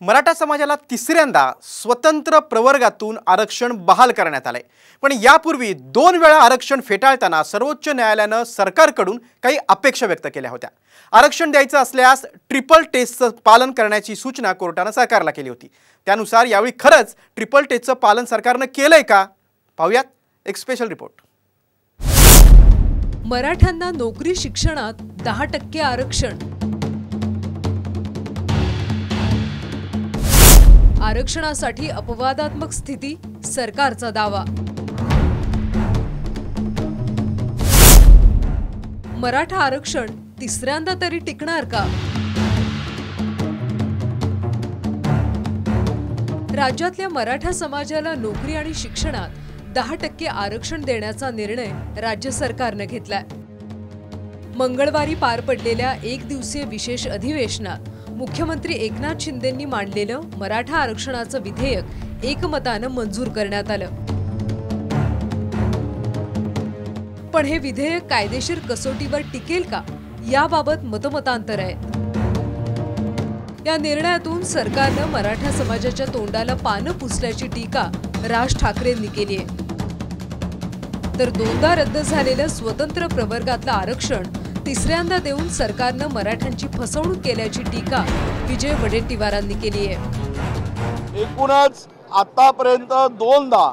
मराठा समाजाला तिसऱ्यांदा स्वतंत्र प्रवर्गातून आरक्षण बहाल करण्यात आले। पण यापूर्वी 2 वेळा आरक्षण फेटाळताना सर्वोच्च न्यायालयाने सरकारकडून काही अपेक्षा व्यक्त केल्या होत्या। आरक्षण द्यायचं असल्यास ट्रिपल टेस्टचं पालन करण्याची सूचना कोर्टाने सरकारला केली होती। त्यानुसार यावेळी खरंच ट्रिपल टेस्टचं पालन सरकारने केलंय का? पाहूयात एक स्पेशल रिपोर्ट। मराठ्यांना नोकरी शिक्षणात 10% आरक्षण। आरक्षणासाठी अपवादात्मक स्थिती, सरकारचा दावा। मराठा आरक्षण तिसऱ्यांदा तरी टिकणार का? राज्यातल्या मराठा समाजाला नोकरी आणि शिक्षणात 10% आरक्षण देण्याचा निर्णय राज्य सरकारने घेतलाय। मंगळवारी पार पडलेल्या 1 दिवसीय विशेष अधिवेशनात मुख्यमंत्री एकनाथ शिंदेंनी मांडलेलं मराठा आरक्षणाचं विधेयक एकमतानं मंजूर करण्यात आलं। पण हे विधेयक कायदेशीर कसोटीवर टिकेल का, याबाबत मतमतांतर आहे। या निर्णयातून सरकारनं मराठा समाजाच्या तोंडाला पानं पुसल्याची टीका राज ठाकरेंनी केली आहे। तर 2दा रद्द झालेलं स्वतंत्र प्रवर्गातलं आरक्षण तिसऱ्यांदा देऊन सरकारनं मराठ्यांची फसवणूक केल्याची टीका विजय वडेट्टीवारांनी केली आहे। एकूणच आतापर्यंत 2दा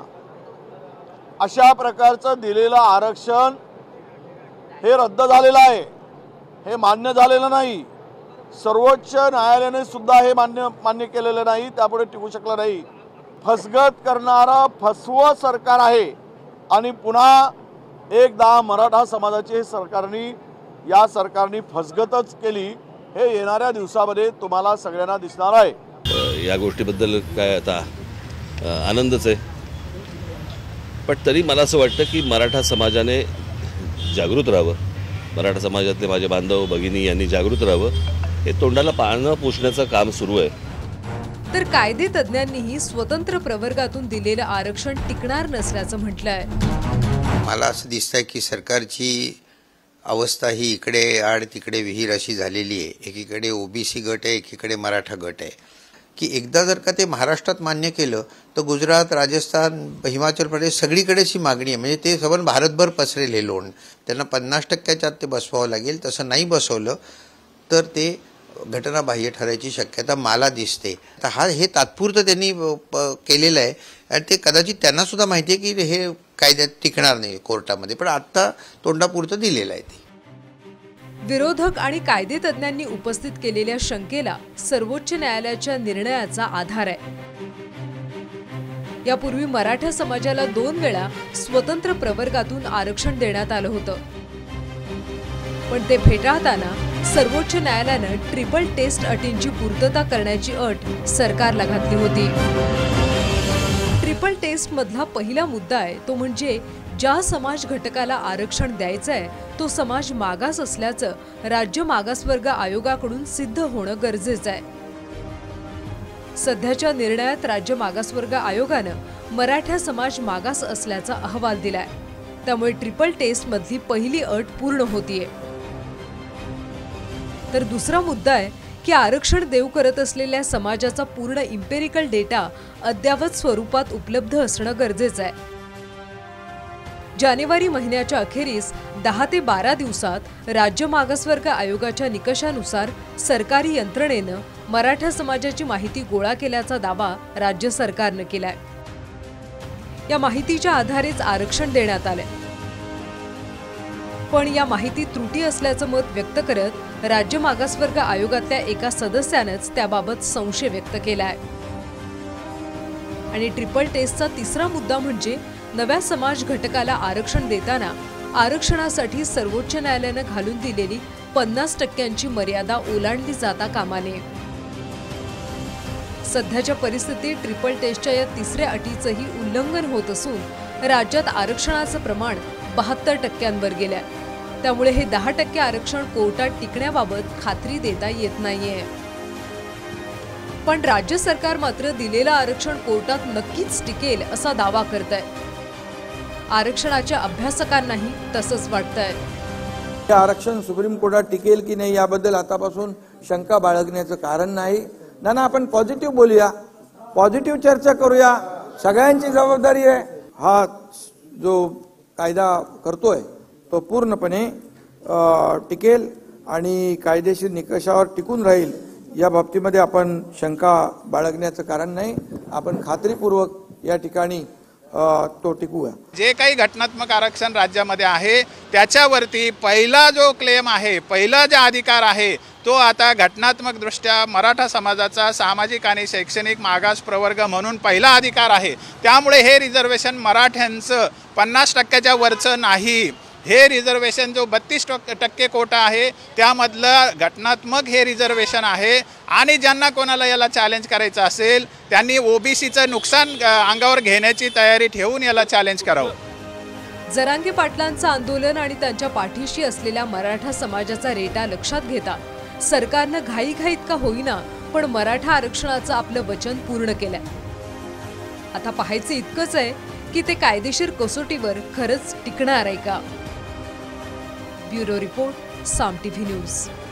अशा प्रकारचं दिलेलं आरक्षण हे रद्द झालेलं आहे, हे मान्य झालेलं नाही। सर्वोच्च न्यायालयाने सुद्धा हे मान्य केलेलं नाही, त्यापुढे टिकू शकलं नाही। फसगत करणारं फसवं सरकार आहे आणि पुन्हा एकदा मराठा समाजाची या सरकारने फसगतच केली, हे येणाऱ्या दिवसामध्ये तुम्हाला सगळ्यांना दिसणार आहे। या गोष्टीबद्दल काय आता आनंदच आहे, पण तरी मला असं वाटतं की मराठा समाजाने जागृत राहावं, मराठा समाजातले माझे बांधव भगिनी यांनी जागृत राहावं। हे तोंडाला पानं पुसण्याचं काम सुरू आहे। तर कायदे तज्ञांनीही स्वतंत्र प्रवर्गातून दिलेलं आरक्षण टिकणार नसल्याचं म्हटलंय। मला असं दिसतंय की सरकारची अवस्था ही इकडे आड तिकडे विहीर अशी झालेली आहे। एकीकडे ओबीसी गट आहे, एकीकडे मराठा गट आहे, की एकदा जर का ते महाराष्ट्रात मान्य केलं तर गुजरात, राजस्थान, हिमाचल प्रदेश सगळीकडेच ही मागणी आहे। म्हणजे ते सबन भारतभर पसरेल हे लोण। त्यांना 50%च्या आत ते बसवावं लागेल। तसं नाही बसवलं तर ते घटनाबाह्य ठरायची शक्यता मला दिसते। आता हे तात्पुरतं त्यांनी केलेलं आहे आणि ते कदाचित त्यांना सुद्धा माहिती आहे की हे कायद्यात टिकणार नाही कोर्टामध्ये, पण आता तोंडापुरतं दिलेलं आहे ते। विरोधक आणि कायदे तज्ञांनी उपस्थित केलेल्या शंकेला सर्वोच्च न्यायालयाच्या निर्णयाचा आधार आहे। यापूर्वी मराठा समाजाला 2 वेळा स्वतंत्र प्रवर्गातून आरक्षण देण्यात आलं होतं, पण ते फेटाळताना सर्वोच्च न्यायालयानं ट्रिपल टेस्ट अटींची पूर्तता करण्याची अट सरकारला घातली होती। ट्रिपल टेस्ट मधला पहिला मुद्दा आहे तो म्हणजे ज्या समाज घटकाला आरक्षण द्यायचं आहे तो समाज मागास असल्याचं राज्य मागासवर्ग आयोगाकडून सिद्ध होणं गरजेचं आहे। सध्याच्या निर्णयात राज्य मागासवर्ग आयोगानं मराठा समाज मागास असल्याचा अहवाल दिलाय, त्यामुळे ट्रिपल टेस्ट मधली पहिली अट पूर्ण होतीये। तर दुसरा मुद्दा आहे की आरक्षण देऊ करत असलेल्या समाजाचा पूर्ण इम्पेरिकल डेटा अद्ययावत स्वरूपात उपलब्ध असणं गरजेचं आहे। जानेवारी महिन्याच्या अखेरीस 10 ते 12 दिवसात राज्य मागासवर्ग आयोगाच्या निकषानुसार सरकारी यंत्रणेनं मराठा समाजाची माहिती गोळा केल्याचा दावा राज्य सरकारनं केलाय। या माहितीच्या आधारेच आरक्षण देण्यात आलंय, पण या माहितीत त्रुटी असल्याचं मत व्यक्त करत राज्य मागासवर्ग आयोगातल्या एका सदस्यानेच त्याबाबत संशय व्यक्त केलाय। आणि ट्रिपल टेस्टचा तिसरा मुद्दा म्हणजे नव्या समाज घटकाला आरक्षण देताना आरक्षणासाठी सर्वोच्च न्यायालयानं घालून दिलेली 50%ची मर्यादा ओलांडली जाता कामा नये। सध्याच्या परिस्थितीत ट्रिपल टेस्टच्या या तिसऱ्या अटीचंही उल्लंघन होत असून राज्यात आरक्षणाचं प्रमाण 72%वर गेलंय, त्यामुळे हे 10% आरक्षण कोर्टात टिकण्याबाबत खात्री देता येत नाहीये। पण राज्य सरकार मात्र दिलेलं आरक्षण कोर्टात नक्कीच टिकेल असा दावा करतंय। आरक्षणाच्या अभ्यासकांनाही तसंच वाटतंय। आरक्षण सुप्रीम कोर्टात टिकेल की नाही याबद्दल आतापासून शंका बाळगण्याचं कारण नाही। ना आपण पॉझिटिव्ह बोलूया, पॉझिटिव्ह चर्चा करूया. सगळ्यांची जबाबदारी आहे. हा जो कायदा करतोय तो पूर्णपणे टिकेल आणि कायदेशीर निकषावर टिकून राहील या बाबतीमध्ये आपण शंका बाळगण्याचं कारण नाही. आपण खात्रीपूर्वक या ठिकाणी तो टिकूया. जे काही घटनात्मक आरक्षण राज्यामध्ये आहे त्याच्यावरती पहिला जो क्लेम आहे, पहिला जो अधिकार आहे तो आता घटनात्मक दृष्ट्या मराठा समाजाचा सामाजिक आणि शैक्षणिक मागास प्रवर्ग म्हणून पहिला अधिकार आहे. त्यामुळे हे रिझर्वेशन मराठ्यांचं 50% वरचं नाही. हे रिझर्वेशन जो 32% कोटा आहे त्यामधलं घटनात्मक हे रिझर्वेशन आहे. आणि ज्यांना कोणाला याला चॅलेंज करायचं असेल त्यांनी ओबीसीचं नुकसान अंगावर घेण्याची तयारी ठेवून याला चॅलेंज करावं. जरांगे पाटलांचं आंदोलन आणि त्यांच्या पाठीशी असलेल्या मराठा समाजाचा रेटा लक्षात घेता सरकारनं घाईघाईत का होईना पण मराठा आरक्षणाचं आपलं वचन पूर्ण केलंय. आता पाहायचं इतकंच आहे की ते कायदेशीर कसोटीवर खरंच टिकणार आहे का. Bureau report, Saam TV news.